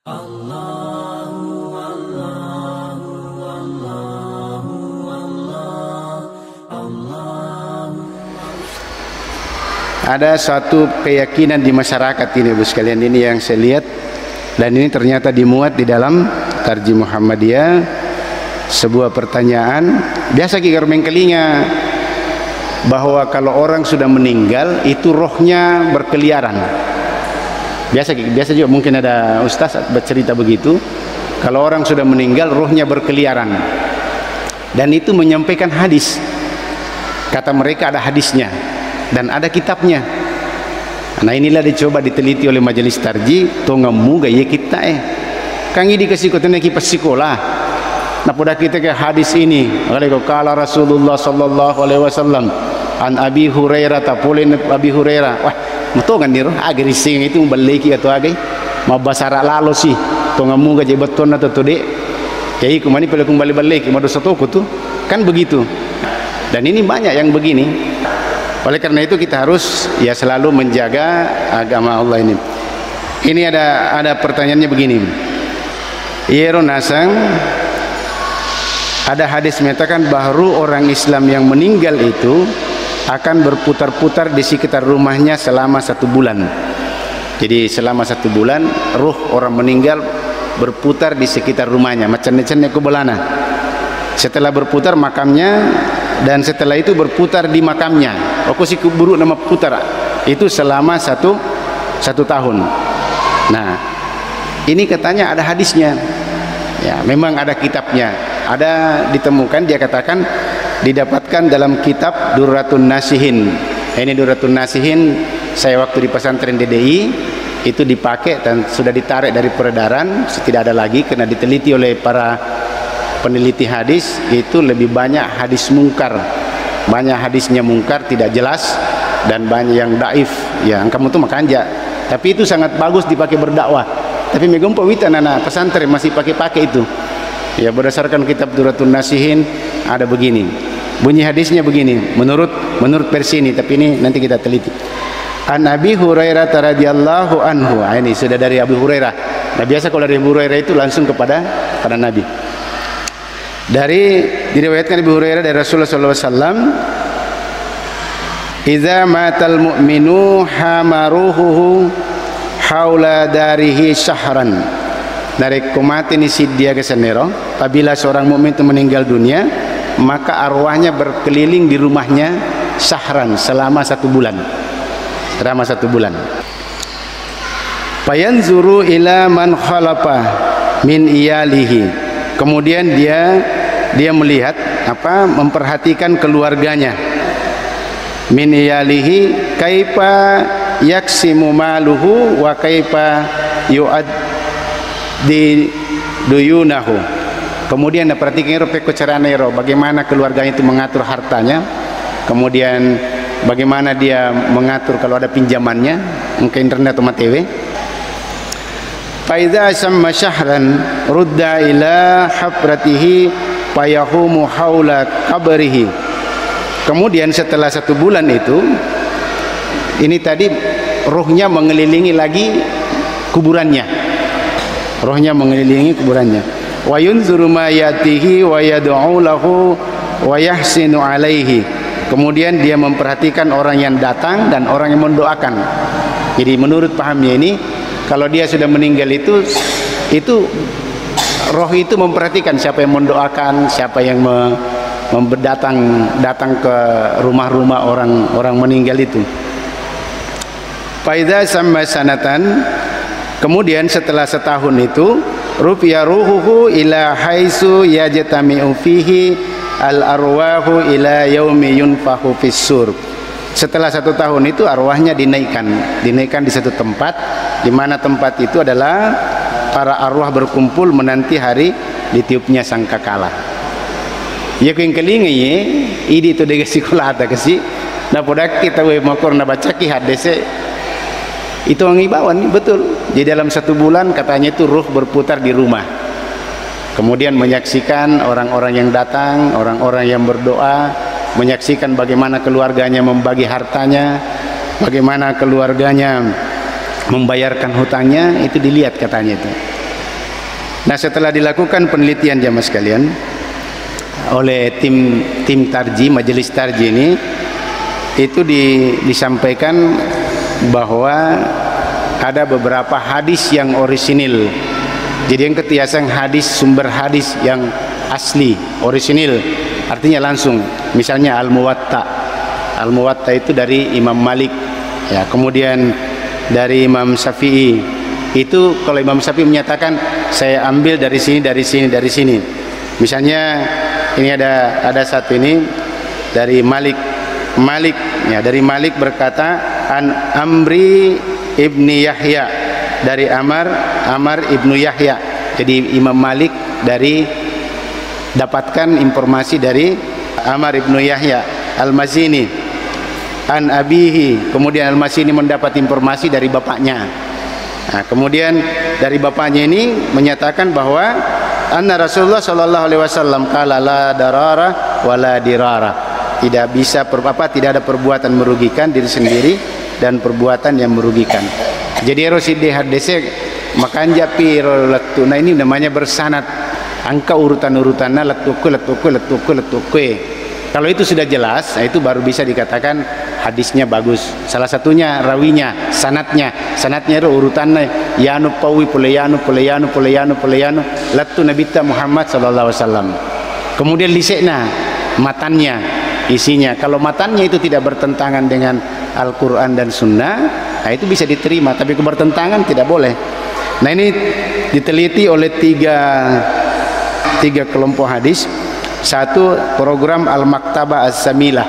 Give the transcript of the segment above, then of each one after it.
Ada suatu keyakinan di masyarakat ini, Bu sekalian, ini yang saya lihat, dan ini ternyata dimuat di dalam Tarjim Muhammadiyah. Sebuah pertanyaan biasa kita mengkelinga, bahwa kalau orang sudah meninggal itu rohnya berkeliaran. Biasa juga mungkin ada ustaz bercerita begitu, kalau orang sudah meninggal rohnya berkeliaran, dan itu menyampaikan hadis. Kata mereka ada hadisnya dan ada kitabnya. Nah inilah dicoba diteliti oleh majelis tarji, tongamu gaya kita kang ini dikasih kotanya kipas sekolah. Nah pada kita ke hadis ini, kala Rasulullah sallallahu alaihi wasallam an Abi Hurairah, tapulin Abi Hurairah. Wah mutongan nih roh agar sing itu membaliki atau agai mau basara lalu sih tongamu gaya beton atau tude kayak kemana kalau kembali balik mau dosa toko tuh kan begitu. Dan ini banyak yang begini. Oleh karena itu kita harus ya selalu menjaga agama Allah ini. Ini ada pertanyaannya begini. Yero nasang, ada hadis menyatakan bahwa orang Islam yang meninggal itu akan berputar-putar di sekitar rumahnya selama 1 bulan. Jadi selama 1 bulan ruh orang meninggal berputar di sekitar rumahnya, macam-macamnya kubelana. Setelah berputar makamnya, dan setelah itu berputar di makamnya. Aku sih keburu nama putar itu selama satu tahun. Nah ini katanya ada hadisnya, ya memang ada kitabnya, ada ditemukan, dia katakan didapatkan dalam kitab Durratun Nasihin. Ini Durratun Nasihin saya waktu di pesantren DDI itu dipakai dan sudah ditarik dari peredaran, tidak ada lagi karena diteliti oleh para peneliti hadis. Itu lebih banyak hadis mungkar, banyak hadisnya mungkar, tidak jelas, dan banyak yang daif. Ya kamu tuh makanja, tapi itu sangat bagus dipakai berdakwah. Tapi megompo wita nana pesantren masih pakai itu. Ya berdasarkan kitab Durratun Nasihin ada begini, bunyi hadisnya begini menurut versi ini, tapi ini nanti kita teliti. An Abi Hurairah radhiyallahu anhu. Ini sudah dari Abu Hurairah. Nah biasa kalau dari Abu Hurairah itu langsung kepada Nabi. Diriwayatkan Abu Hurairah dari Rasulullah SAW, "Idza matal mu'minu hamaruhu haula darihi syahran." Dari kumati ni sidia kesenero, apabila seorang mukmin itu meninggal dunia, maka arwahnya berkeliling di rumahnya syahran selama 1 bulan. Selama 1 bulan. Fayanzuru ila man khalafa min iyalihi. Kemudian dia melihat memperhatikan keluarganya. Min iyalihi kaifa yaksimu maluhu wa kaifa yu'ad di duyunahu. Kemudian perhatikan bagaimana keluarganya itu mengatur hartanya, kemudian bagaimana dia mengatur kalau ada pinjamannya ke internet atau TV. Faidza samma syahran rudda ila habratihi fayahumu haula qabrihi. Kemudian setelah 1 bulan itu, ini tadi rohnya mengelilingi lagi kuburannya. Rohnya mengelilingi kuburannya. Wa yunzuru ma yatihi wa yad'u lahu wa yahsinu alaihi. Kemudian dia memperhatikan orang yang datang dan orang yang mendoakan. Jadi menurut pahamnya ini, kalau dia sudah meninggal itu roh itu memperhatikan siapa yang mendoakan, siapa yang datang ke rumah-rumah orang meninggal itu. Faidza samma sanatan. Kemudian setelah 1 tahun itu, rufiya ruhuhu ila haitsu yajtami'u fihi al arwahu ila yaumi yunfahu fis sur. Setelah 1 tahun itu arwahnya dinaikkan di satu tempat, di mana tempat itu adalah para arwah berkumpul menanti hari ditiupnya sangkakala. Ya kuin kelingi ye idi to de sekolah ata kasi na podak kita we makor na baca ki hadese itu ngibawan betul. Jadi dalam 1 bulan katanya itu ruh berputar di rumah, kemudian menyaksikan orang-orang yang datang, orang-orang yang berdoa, menyaksikan bagaimana keluarganya membagi hartanya, bagaimana keluarganya membayarkan hutangnya, itu dilihat katanya itu. Nah, setelah dilakukan penelitian jamaah sekalian oleh tim tarji, majelis tarji ini, itu disampaikan bahwa ada beberapa hadis yang orisinil. Jadi yang ketiasan hadis, sumber hadis yang asli, orisinil, artinya langsung. Misalnya Al-Muwatta. Al-Muwatta itu dari Imam Malik, ya, kemudian dari Imam Syafi'i. Itu kalau Imam Syafi'i menyatakan saya ambil dari sini, dari sini, dari sini. Misalnya ini ada satu ini dari Malik, ya, dari Malik berkata an Amri ibni Yahya, dari Amar ibnu Yahya. Jadi Imam Malik dapatkan informasi dari Amar ibnu Yahya Al-Mazini an abihi, kemudian Al-Mazini mendapat informasi dari bapaknya. Nah, kemudian dari bapaknya ini menyatakan bahwa anna Rasulullah sallallahu alaihi wasallam qala la darara wala dirara. Tidak ada perbuatan merugikan diri sendiri dan perbuatan yang merugikan. Jadi eroside hadisnya makan japi letu. Nah, ini namanya bersanad. Angka urutan-urutannya letuku. Kalau itu sudah jelas, nah itu baru bisa dikatakan hadisnya bagus. Salah satunya rawinya, sanatnya itu urutannya yanu pawi puleyanu letu Nabi Muhammad sallallahu alaihi wasallam. Kemudian lisekna, matannya, isinya. Kalau matannya itu tidak bertentangan dengan Al-Quran dan Sunnah, nah itu bisa diterima. Tapi bertentangan tidak boleh. Nah, ini diteliti oleh tiga kelompok hadis. Satu, program Al-Maktabah As-Samilah.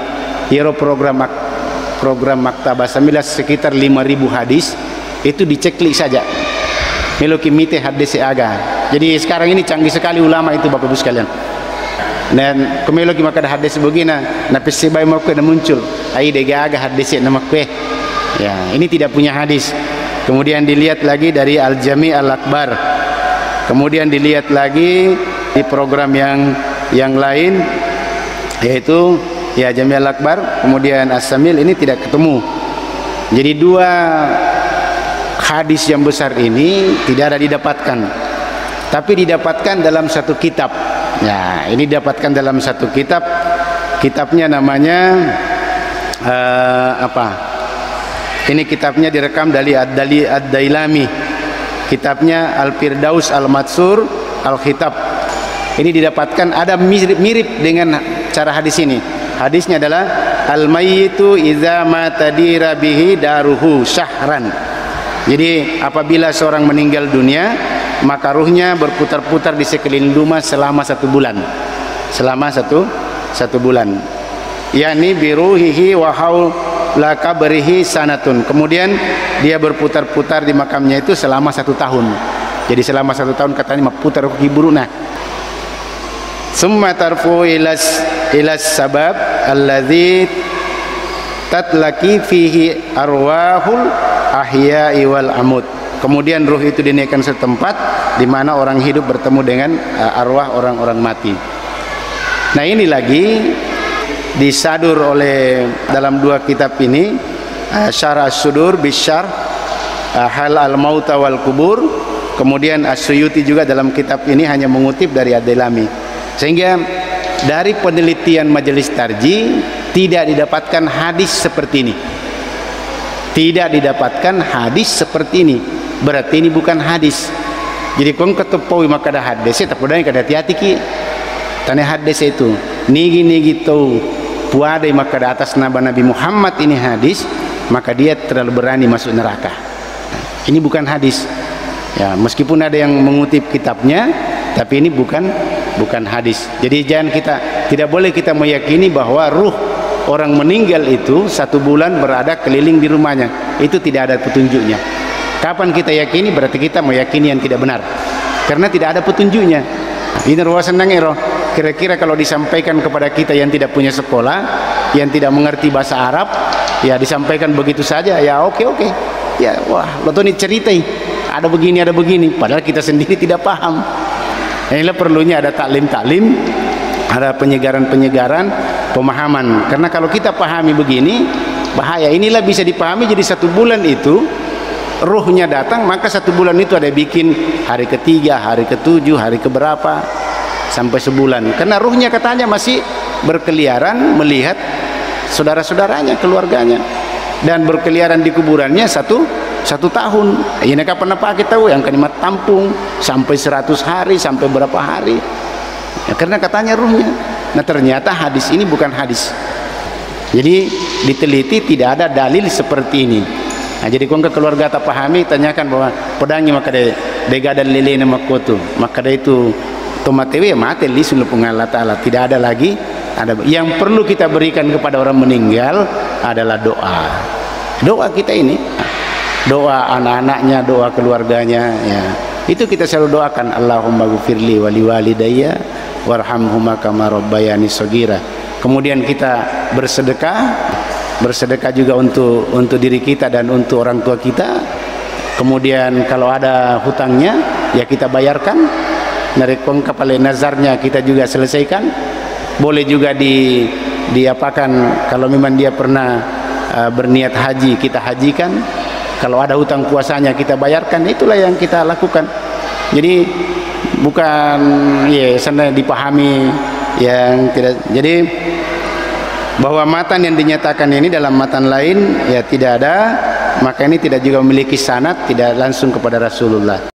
Program Maktabah As-Samilah sekitar 5.000 hadis. Itu diceklik saja. Meloki mite hadis aga. Jadi sekarang ini canggih sekali ulama itu Bapak Ibu sekalian. Dan kemeloki maka ada hadis begini, napis sebai mau kena muncul. Ai dega aga hadis nama kue. Ya, ini tidak punya hadis. Kemudian dilihat lagi dari Al-Jami' Al-Akbar. Kemudian dilihat lagi di program yang lain, yaitu ya Jami' Al-Akbar, kemudian As-Samil, ini tidak ketemu. Jadi dua hadis yang besar ini tidak ada didapatkan, tapi didapatkan dalam satu kitab. Ya, ini didapatkan dalam satu kitab. Kitabnya namanya apa? Ini kitabnya direkam dari Ad-Dailami. Kitabnya Al-Firdaus Al-Matsur Al-Khitab. Ini didapatkan ada mirip dengan cara hadis ini. Hadisnya adalah al-mayyitu idza mata dira bihi daruhu syahran. Jadi apabila seorang meninggal dunia, maka ruhnya berputar-putar di sekeliling rumah selama 1 bulan. Selama satu bulan. Yani biruhihi wa haula qabrihi sanatun. Kemudian dia berputar-putar di makamnya itu selama 1 tahun. Jadi selama 1 tahun katanya putar hiburuna. Summa tarfu ilas sabab alladzi tatlaki fihi arwahul ahya'i wal amut. Kemudian ruh itu dinaikkan setempat di mana orang hidup bertemu dengan arwah orang-orang mati. Nah, ini lagi disadur oleh dalam 2 kitab ini, Syarh As-Sudur bisyarh Hal al-Mauta wal Kubur. Kemudian As-Suyuti juga dalam kitab ini hanya mengutip dari Ad-Dailami. Sehingga dari penelitian majelis tarji tidak didapatkan hadis seperti ini. Tidak didapatkan hadis seperti ini. Berarti ini bukan hadis. Jadi kong ketepui maka ada hadis, tapi udah kada hati-hati ki. Tanya hadis itu nigi tau puade maka ada atas nama Nabi Muhammad ini hadis, maka dia terlalu berani masuk neraka. Ini bukan hadis. Ya, meskipun ada yang mengutip kitabnya, tapi ini bukan hadis. Jadi tidak boleh kita meyakini bahwa ruh orang meninggal itu 1 bulan berada keliling di rumahnya. Itu tidak ada petunjuknya. Kapan kita yakini berarti kita meyakini yang tidak benar, karena tidak ada petunjuknya. Ini ruasan nangero. Kira-kira kalau disampaikan kepada kita yang tidak punya sekolah, yang tidak mengerti bahasa Arab, ya disampaikan begitu saja, ya oke. Ya wah, lo tuh nih ceritai ada begini, padahal kita sendiri tidak paham. Inilah perlunya ada taklim, ada penyegaran, pemahaman. Karena kalau kita pahami begini, bahaya. Inilah bisa dipahami. Jadi 1 bulan itu ruhnya datang, maka 1 bulan itu ada bikin hari ketiga, hari ketujuh, hari keberapa, sampai sebulan. Karena ruhnya katanya masih berkeliaran melihat saudara-saudaranya, keluarganya, dan berkeliaran di kuburannya satu tahun. Ini kapan apa kita tahu yang kalimat tampung sampai 100 hari, sampai berapa hari, ya, karena katanya ruhnya. Nah ternyata hadis ini bukan hadis. Jadi diteliti tidak ada dalil seperti ini. Nah, jadi kau keluarga tak pahami, tanyakan bahwa pedangnya maka dega dan lele nama kotu, maka itu tomatewe mati li sulu Allah Taala. Tidak ada lagi. Ada yang perlu kita berikan kepada orang meninggal adalah doa. Doa kita ini, doa anak-anaknya, doa keluarganya, ya. Itu kita selalu doakan, Allahumma ghfirli wa liwalidayya warhamhuma kama rabbayani shaghira. Kemudian kita bersedekah juga untuk diri kita dan untuk orang tua kita. Kemudian kalau ada hutangnya ya kita bayarkan, dari kepala nazarnya kita juga selesaikan. Boleh juga diapakan, kalau memang dia pernah berniat haji kita hajikan. Kalau ada hutang puasanya kita bayarkan. Itulah yang kita lakukan. Jadi bukan ya sana dipahami yang tidak. Jadi bahwa matan yang dinyatakan ini dalam matan lain ya tidak ada, maka ini tidak juga memiliki sanad, tidak langsung kepada Rasulullah.